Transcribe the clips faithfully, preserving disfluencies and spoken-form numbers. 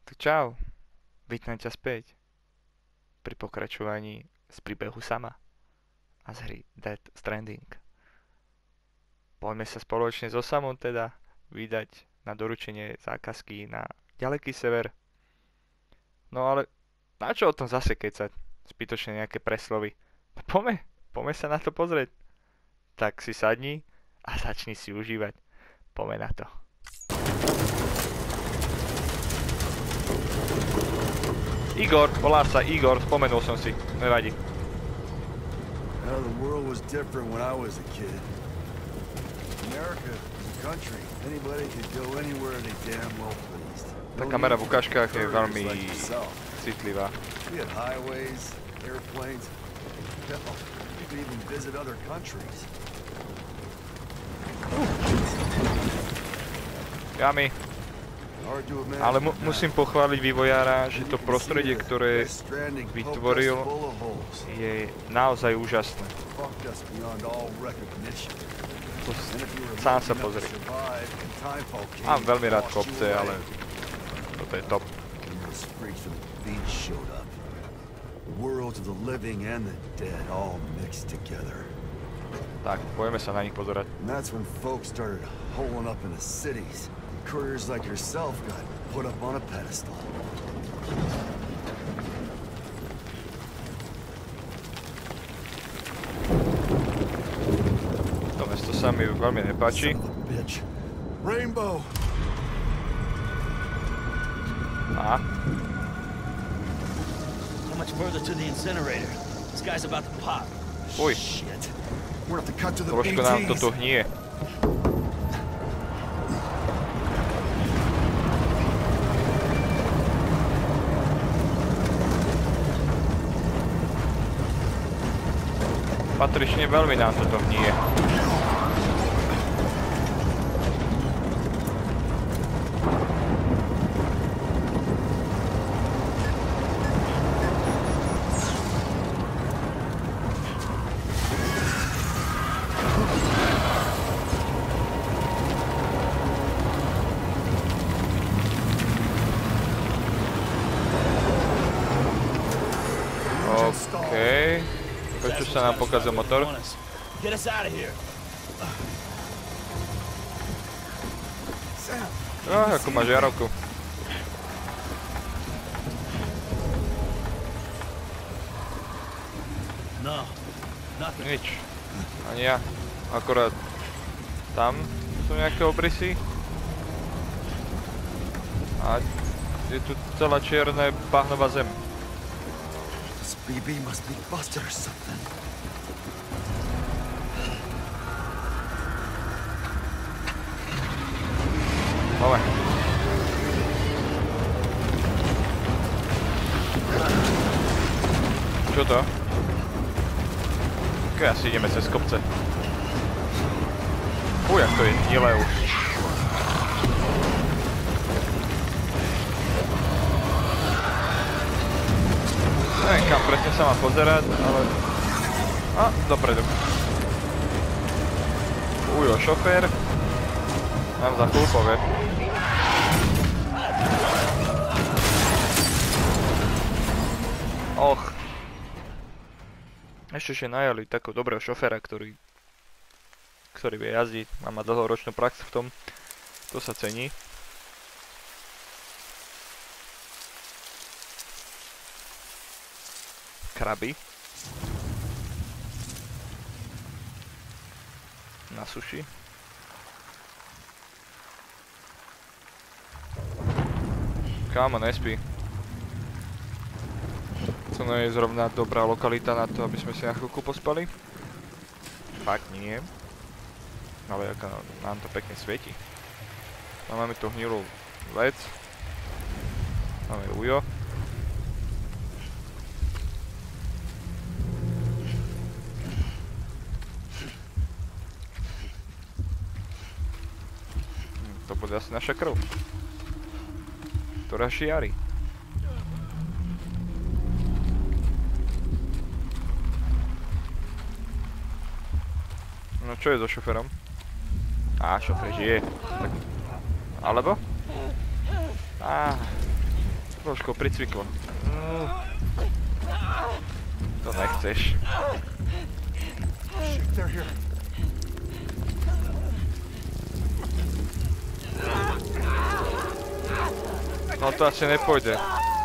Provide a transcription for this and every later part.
Tak čau, vítam ťa späť pri pokračovaní z príbehu sama a z hry Death Stranding. Poďme sa spoločne so Samom teda vydať na doručenie zákazky na ďaleký sever. No ale na čo o tom zase kecať? Zbytočne nejaké preslovy. Poďme, poďme sa na to pozrieť. Tak si sadni a začni si užívať. Poďme na to. Igor, voláš sa Igor, spomenul som si, nevadí. Now the world was different when I was a kid. America was a country. Anybody could go anywhere they damn well pleased. Tá kamera v ukážkach je veľmi citlivá. We had highways, airplanes. Hell, you could even visit other countries. Yummy. Ale mu musím pochváliť vývojára, že to prostredie, ktoré vytvoril, je naozaj úžasné. To sám sa pozri. Mám veľmi rád kopce, ale toto je top. Tak, pojďme sa na nich pozerať. Couriers like yourself got put up on a pedestal. To mesto sa mi veľmi nepáči. Rainbow. A? How much further to the incinerator? This guy's about to pop. Uj. Shit. We're have to cut to the Trošku nám toto hnie. Patrične veľmi nám toto hnie. Okej. Prečo sa nám pokazil motor? No, ako máš jarovku. Nič. Ani ja. Akorát tam sú nejaké obrysy. A je tu celá čierne bahnová zem. B B must be Buster or something. Máme. Čo to? Ok, asi ideme cez kopce. Uj, jak to je hnilé už. Neviem, kam presne sa mám pozerať, ale... A, dopredu. Ujo, šofér. Nám za chvíľu povie. Och. Ešte že najali takého dobrého šoféra, ktorý... ktorý vie jazdiť. Má dlhoročnú prax v tom. To sa cení. Kraby. Na suši. Kámo, nespí. To nie je zrovna dobrá lokalita na to, aby sme si na chvíľku pospali. Fakt nie. Ale ako nám to pekne svieti. No, máme tu hnilú vec. Máme ujo. To bude asi naša krv, ktorá šiari. No čo je so šoferom? Á, šofer žije. Tak... Alebo? Á, Trošku pricviklo. Mm. To nechceš. Shit, they're here. No to asi nepôjde.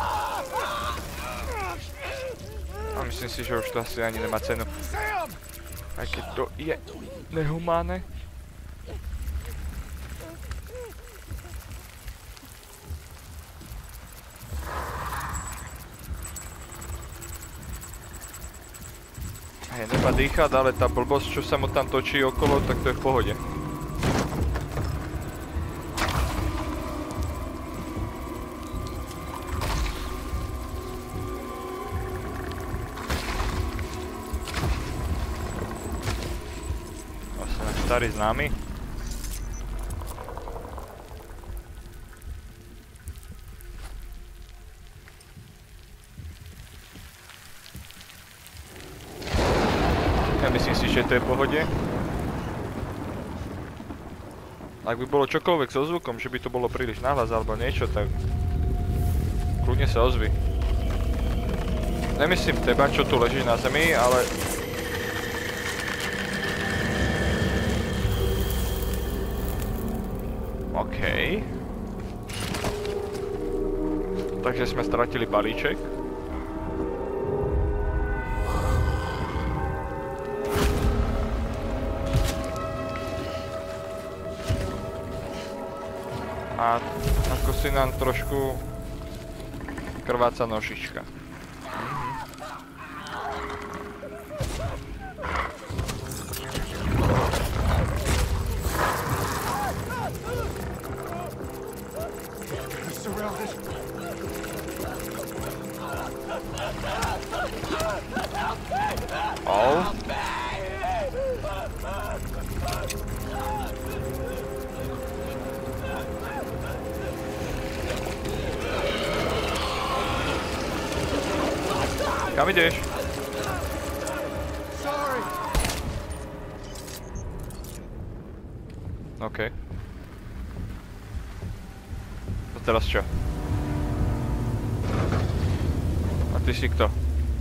A myslím si, že už to asi ani nemá cenu. Aj keď to je nehumánne. Hej, neba dýchať, ale tá blbosť, čo sa mu tam točí okolo, tak to je v pohode. Vlastne náš starý známy. Myslím si, že to je v pohode. Ak by bolo čokoľvek so zvukom, že by to bolo príliš nahlas alebo niečo, tak kľudne sa ozvi. Nemyslím teba, čo tu leží na zemi, ale... OK. Takže sme stratili balíček. A ako si nám trošku krváca nožička. Oh. Kam ideš? OK. A teraz čo? A ty si kto?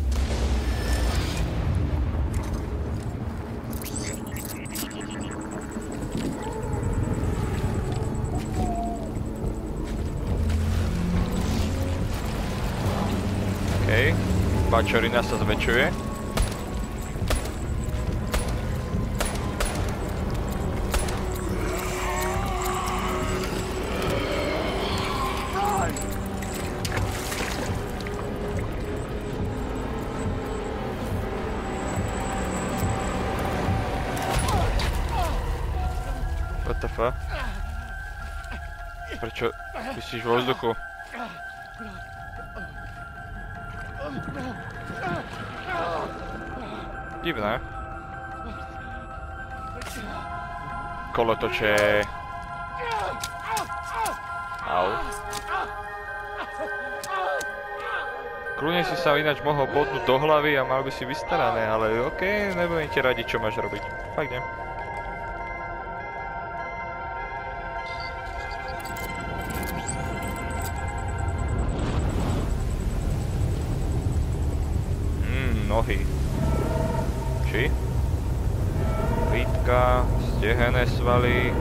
OK. Bačorina sa zväčšuje. What the fuck? Prečo vysíš vo vzduchu? Divné. Kolotoče. Au. Kľudne si sa ináč mohol bodnúť do hlavy a mal by si vystarané, ale okej, nebudem ti radiť, čo máš robiť. Fakt ne. Mmm, nohy. Či? Lítka, stehenné svaly.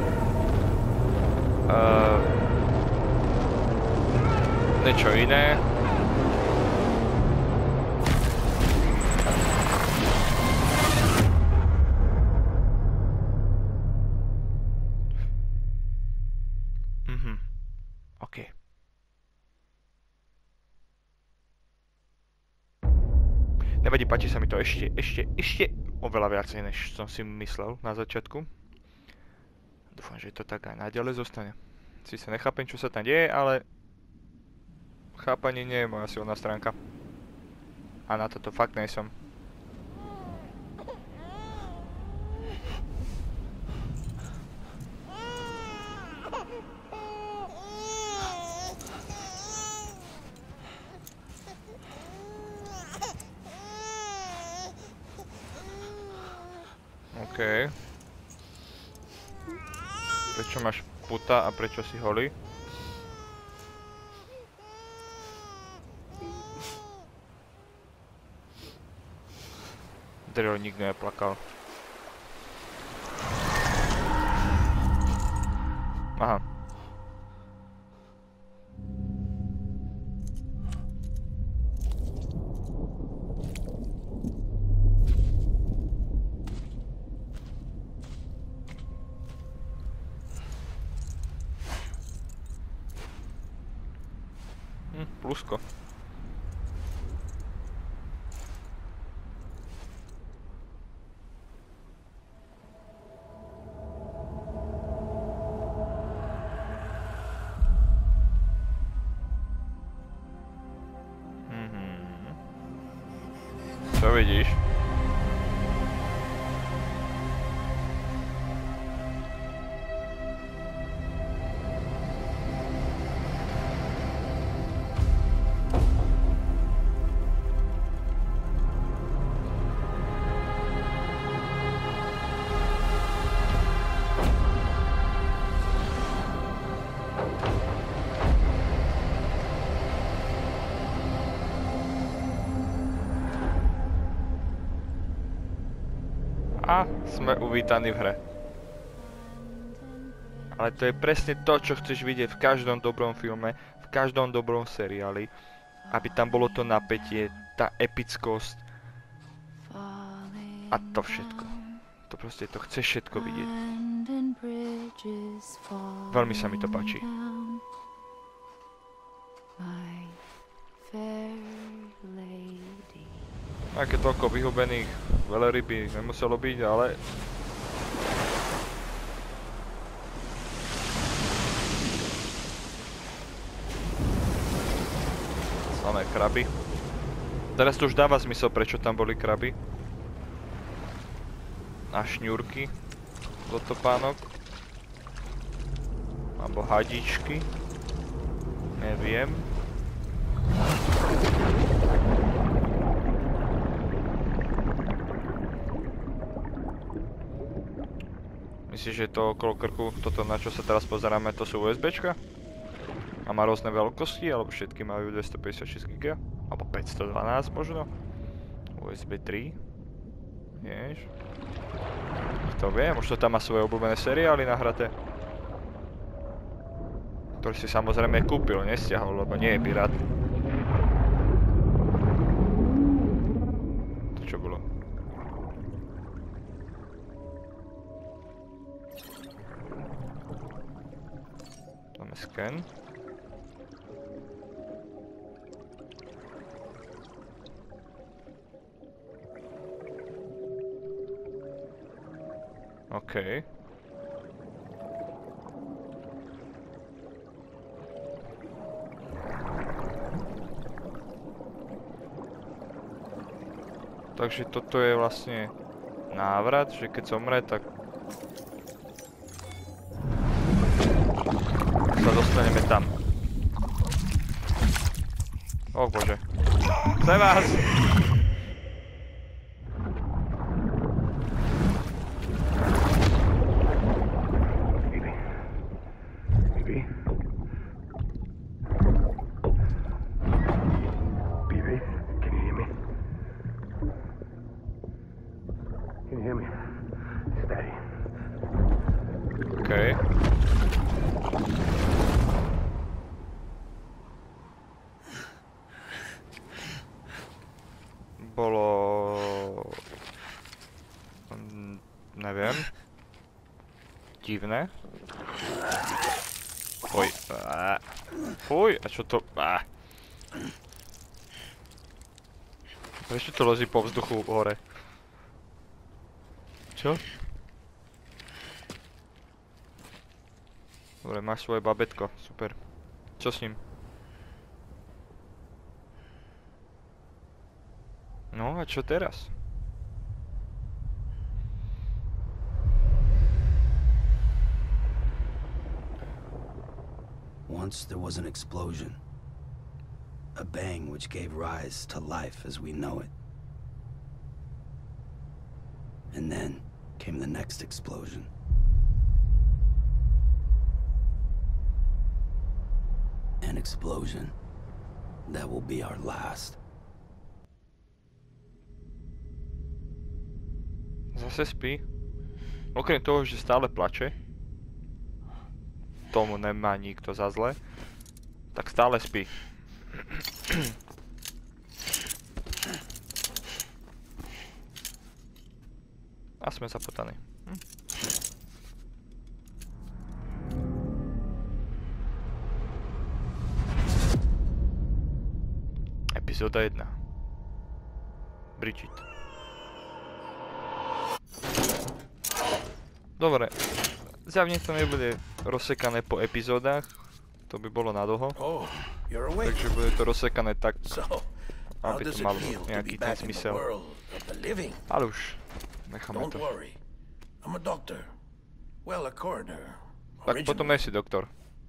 Uh, niečo iné. Mhm. OK. Nevadí, páči sa mi to ešte, ešte, ešte oveľa viacej, než som si myslel na začiatku. Dúfam, že to tak aj naďalej zostane. Sice nechápem, čo sa tam deje, ale chápanie nie je moja silná stránka. A na toto fakt nejsom. OK. Prečo máš puta a prečo si holý? Daryl nikto neplakal. Aha. Hm, plusko. Čo vidíš? A sme uvítaní v hre. Ale to je presne to, čo chceš vidieť v každom dobrom filme, v každom dobrom seriáli. Aby tam bolo to napätie, tá epickosť a to všetko. To proste, to chceš všetko vidieť. Veľmi sa mi to páči. Aké toľko vyhubených veľryby nemuselo byť, ale... Samé kraby. Teraz to už dáva zmysel, prečo tam boli kraby. A šňúrky do topánok. Alebo hadičky. Neviem. Myslíš, že to okolo krku, toto na čo sa teraz pozeráme, to sú USBčka? A má rôzne veľkosti, alebo všetky majú dvestopäťdesiatšesť giga? Alebo päťstodvanásť možno? U S B tri? Vieš? Kto vie, možno tam má svoje obľúbené seriály nahraté. Ktorý si samozrejme kúpil, nestiahol, lebo nie je pirát. To čo bolo? Dáme scan. OK. Takže toto je vlastne návrat, že keď zomre, tak sa dostaneme tam. O bože. Chcem vás! Okay. Bolo... neviem. Divné. Fuj. Fuj, a čo to... Prečo to lezí po vzduchu hore? Čo? Dobre, máš svoje babetko, super. Čo s ním? No a čo teraz? Once there was an explosion. A bang which gave rise to life as we know it. And then came the next explosion. An explosion that will be our last. Zase spí. Okrem toho, že stále plače. Tomu nemá nikto za zle. Tak stále spí. A sme zapotaní. Hm. Epizóda jedna. Bridget. Dobre. Zjavne to nebude rozsekané po epizódach. To by bolo nadlho. Oh, you're awake. Takže bude to rozsekané tak, So, how aby to does it malo feel to nejaký be ten back in the zmysel. world of the living? Ale už necháme Don't to. worry. I'm a doctor. Well, a coroner. Tak potom Originally. nesi doktor.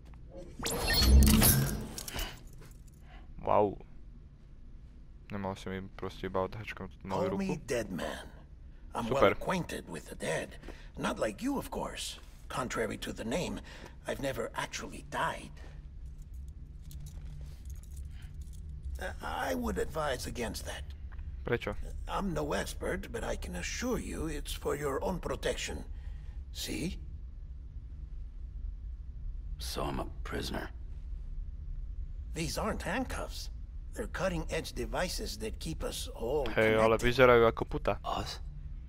Wow. Nemal si mi proste iba odhačkom moju Call ruku. me Dead Man. I'm Super. well acquainted with the dead. Not like you, of course. Contrary to the name, I've never actually died. Uh, I would advise against that. Prečo? I'm no expert, but I can assure you it's for your own protection. See? So I'm a prisoner. These aren't handcuffs. They're cutting-edge devices that keep us all Hej, ale connected. vyzerajú ako puta. Us?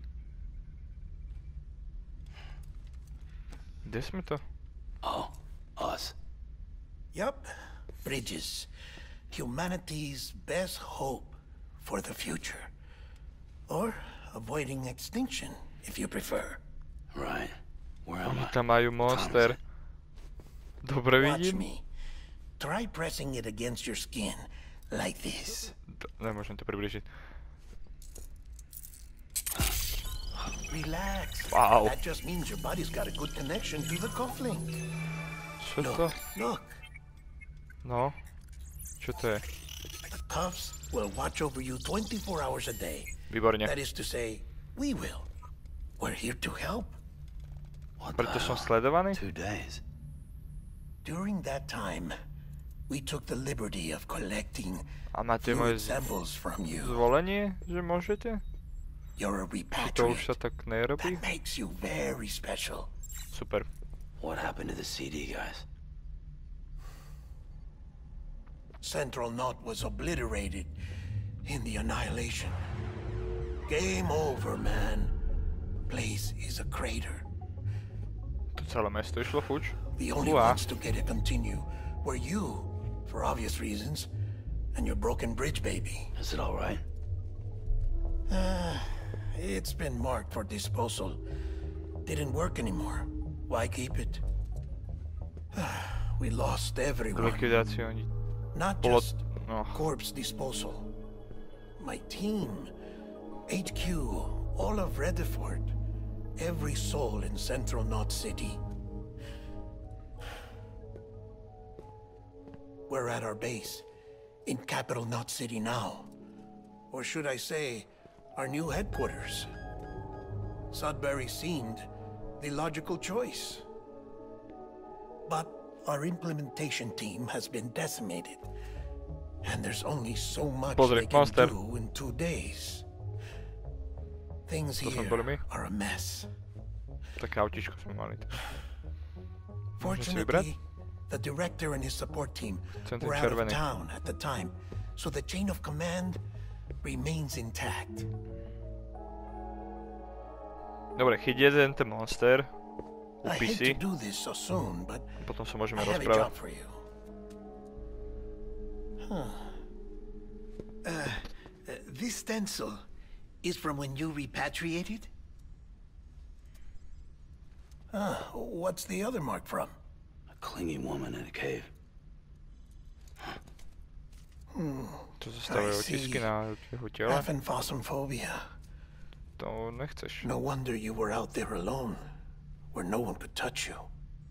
Kde sme to? Oh, us. Yup. Bridges. Humanity's best hope for the future. Or avoiding extinction, if you prefer. Right. Where am Oni I? tam majú monster. Dobre Watch vidím? me. Try pressing it against your skin, like this. D- Nemôžem to približiť. Relax. Wow. That just means your body's got a good connection to the cufflink. Čo to? Look, look. No. Čo to je? The cuffs will watch over you twenty-four hours a day. Výborne. That is to say, we will. We're here to help. What the Preto som hell? sledovaný? Two days. During that time, we took the liberty of collecting A máte moje fluid z- samples from you. zvolenie, že môžete? You're a Či to už sa repatriate. tak nerobí? That makes you very special. Super. What happened to the C D guys? Central Knot was obliterated in the Annihilation. Game over, man. Place is a crater. To celé mesto išlo fuč. The only Uá. ones to get it continue were you, for obvious reasons, and your broken bridge baby. Is it all right? It's been marked for disposal. Didn't work anymore. Why keep it? We lost everyone. Likvidáciu oni... Not Bolo... just No. corpse disposal. My team, H Q, all of Redford, every soul in Central Knot City. We're at our base, in Capital Knot City now. Or should I say, our new headquarters. Sudbury seemed the logical choice. But our implementation team has been decimated. And there's only so much Pozri, they can monster. do in two days. Things To som here boli my? are a mess. Také autíčko sme mali. Môžem si vybrať? Fortunately, the director and his support team Ten ten were out of červený. town at the time, so the chain of command remains intact. Dobre, chyť jeden ten monster. I Upí hate si. to do this so soon, but Potom sa môžeme I have a rozprávať. job for you. Huh. Uh, uh, this stencil is from when you repatriated? Ah, what's the other mark from? A clingy woman in a cave. To zostávajú I see. otisky na jeho tela. Aphanphosmphobia. To nechceš. No wonder you were out there alone, where no one could touch you.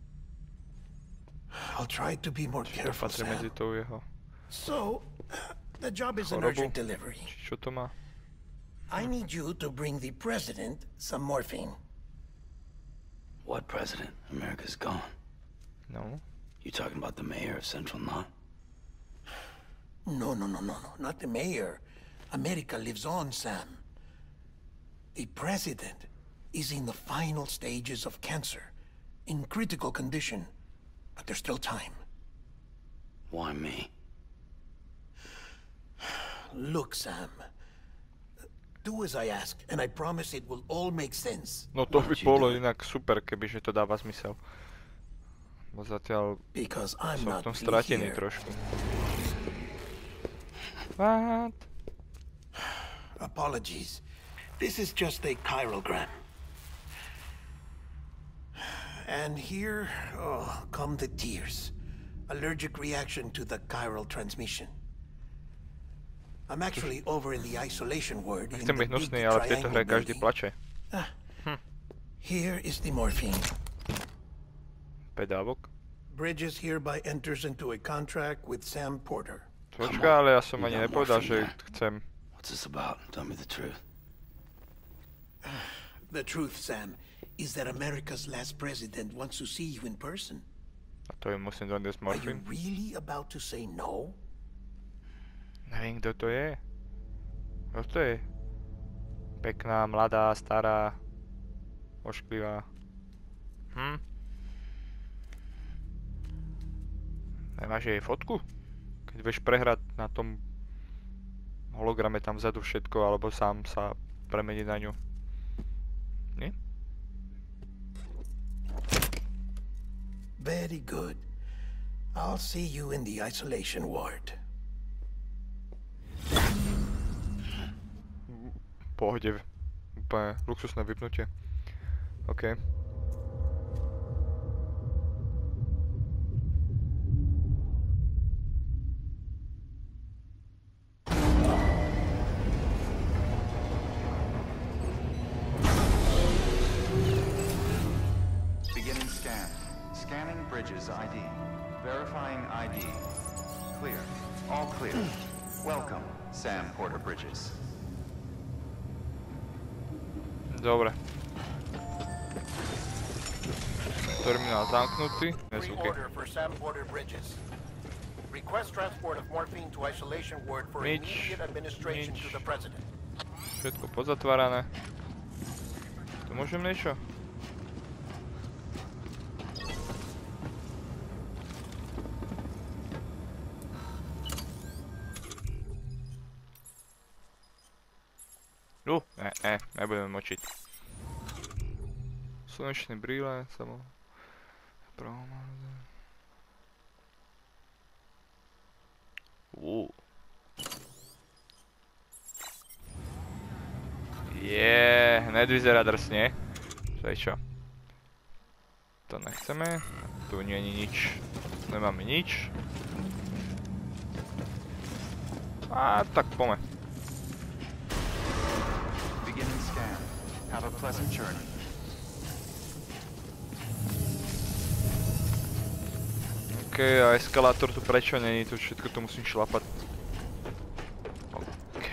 I'll try to be more To careful, patrí medzi Sam. tou jeho... So, the job is an Chorobu. urgent delivery. Či čo to má? I need you to bring the president some morphine. What president? America's gone. No. You talking about the mayor of Central Knot? No, no, no, no, no, not the mayor. America lives on, Sam. The president is in the final stages of cancer, in critical condition, but there's still time. Why me? Look, Sam. Do as I ask, and I promise it will all make sense. No to by bolo inak super, kebyže to dáva zmysel. Bo zatiaľ Because I'm som v not tom really stratený here. trošku. What? Apologies. This is just a chirogram. And here, oh, come the tears. Allergic reaction to the chiral transmission. I'm actually over in the isolation ward in Nechcem the byť big hnusný, ale v tejto triangle hre každý building. plače. Here is the morphine. Pedávok. Bridges hereby enters into a contract with Sam Porter. Počka, ale ja som You ani got nepovedal, že morphine chcem. What's this about? Tell me the truth. The truth, Sam, is that America's last president wants to see you in person. A to im musím doniesť Are you morfín. really about to say no? Neviem, kto to je. Kto to je? Pekná, mladá, stará, ošklivá. Hm? Nemáš jej fotku? Keď vieš prehrať na tom holograme tam vzadu všetko, alebo sám sa premeniť na ňu. Nie? Very good. I'll see you in the isolation ward. Pohode. Úplne luxusné vypnutie. OK. Beginning scan. Scanning Bridges I D. Verifying I D. Clear. All clear. Welcome, Sam Porter Bridges. Dobre. Terminál zamknutý. Free Nezvuky. order for Sam Porter Bridges. Request transport of morphine to isolation ward for Nič, immediate administration nič. to the president. Všetko pozatvárané. Tu môžem niečo? Uh, ne, ne, nebudeme močiť. Slnečné brýle, samo... Uh. Je, hned vyzerá drsne. Čo je čo? To nechceme. Tu nie je nič. Nemáme nič. A tak pome. Beginning scan. Have a pleasant journey. OK, a eskalátor tu prečo není? Tu všetko to musím šlapať. OK.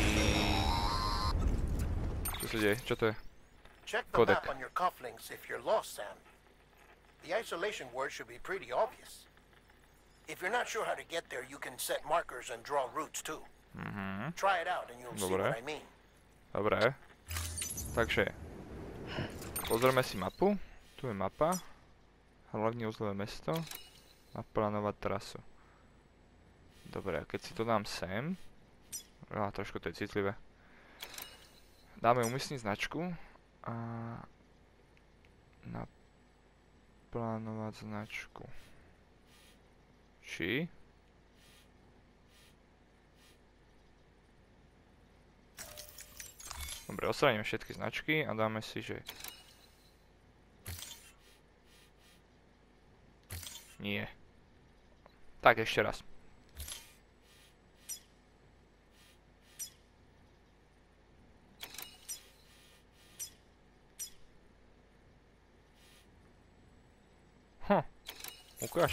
Čo sa deje? Čo to je? Check the Codec. map on your cufflinks if you're lost, Sam. The isolation ward should be pretty obvious. If you're not sure how to get there, you can set markers and draw routes too. Mhm. Try it out and you'll see Dobre. what I mean. Dobre. Takže. Pozrieme si mapu. Tu je mapa. Hlavne uzlové mesto. Naplánovať trasu. Dobre, a keď si to dám sem. Á, trošku to je citlivé. Dáme umiestniť značku. A... Naplánovať značku. Či? Dobre, odstraníme všetky značky a dáme si, že... Nie. Tak, ešte raz. Hm. Ukáž.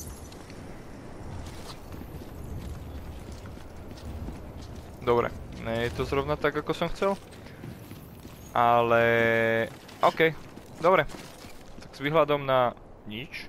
Dobre, nie je to zrovna tak, ako som chcel. Ale... OK, dobre. Tak s výhľadom na nič.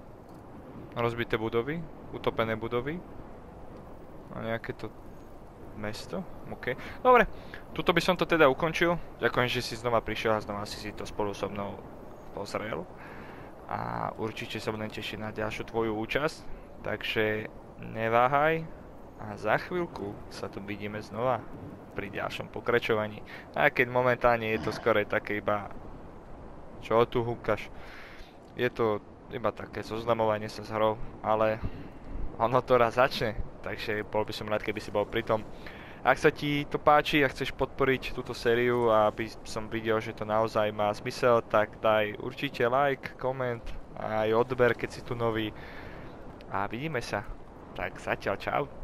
Rozbité budovy, utopené budovy. A nejaké to mesto, ok. Dobre, tuto by som to teda ukončil. Ďakujem, že si znova prišiel a znova si si to spolu so mnou pozrel. A určite sa budem tešiť na ďalšiu tvoju účasť. Takže neváhaj a za chvíľku sa tu vidíme znova pri ďalšom pokračovaní. A keď momentálne je to skoro také iba... Čo tu húkaš? Je to iba také zoznamovanie sa s hrou, ale ono to raz začne, takže bol by som rád, keby si bol pri tom. Ak sa ti to páči a chceš podporiť túto sériu a aby som videl, že to naozaj má zmysel, tak daj určite like, koment a aj odber, keď si tu nový. A vidíme sa. Tak zatiaľ čau.